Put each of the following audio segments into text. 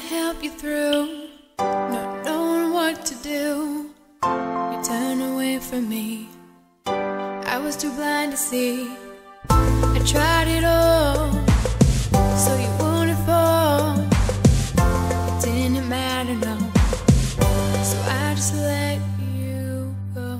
help you through, not knowing what to do. You turned away from me, I was too blind to see. I tried it all, so you wouldn't fall. It didn't matter, no, so I just let you go.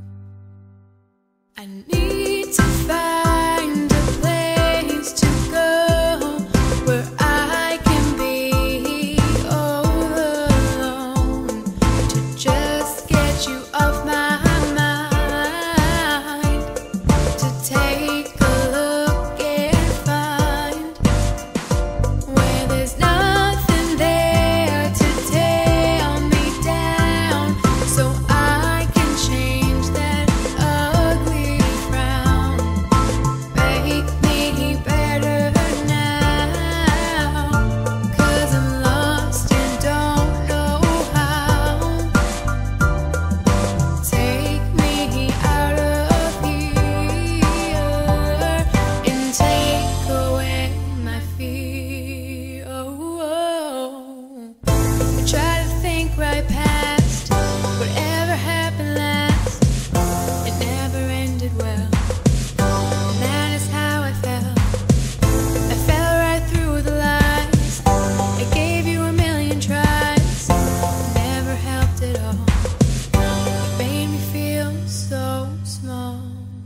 I need to find a place to go where I can be all alone, to just get you off my mind, to take a look and find where there's nothing there to tear me down, so I can change that ugly frown. Make me better now, 'cause I'm lost and don't know how. Take me out of here and take away my fear. Oh, I try to think right past whatever happened last. It never ended well, and that is how I felt. I fell right through the lies. I gave you a million tries, never helped at all. It made me feel so small.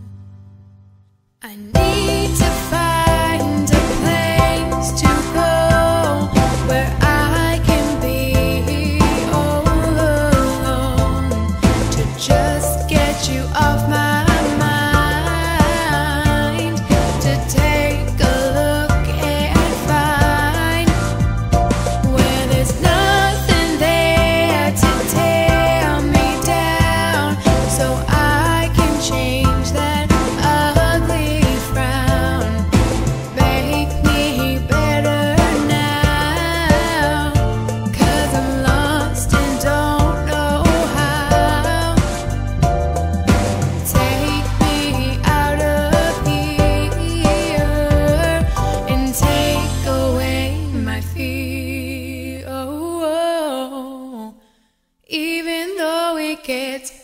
I need to find a place to go where I can be all alone, to just get you off my mind, to take a look and find where there's nothing there to tear me down, so I can change that ugly frown. Make me better now, 'cause I'm lost and don't know how. Take me out of here and take away my fear. Oh, even though it gets